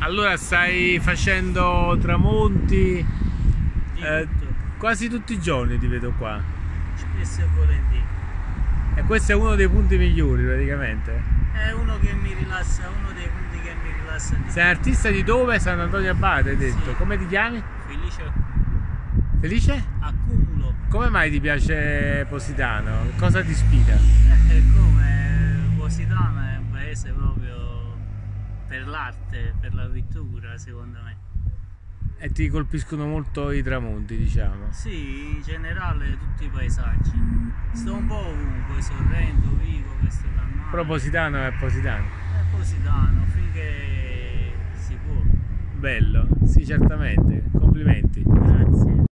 Allora stai facendo tramonti quasi tutti i giorni, ti vedo qua. Spesso e volentieri. E questo è uno dei punti migliori praticamente. È uno che mi rilassa, uno dei punti che mi rilassa di Sei artista di dove? Sant'Antonio Abate, hai detto. Sì. Come ti chiami? Felice Felice? accumulo. Come mai ti piace Positano? Cosa ti ispira? Come Positano è un paese proprio per l'arte, per la pittura, secondo me. E ti colpiscono molto i tramonti, diciamo. Sì, in generale tutti i paesaggi. Sto un po' ovunque, Sorrento, Vigo, questo da mare. Però Positano è Positano. È Positano, finché si può. Bello, sì, certamente. Complimenti. Grazie.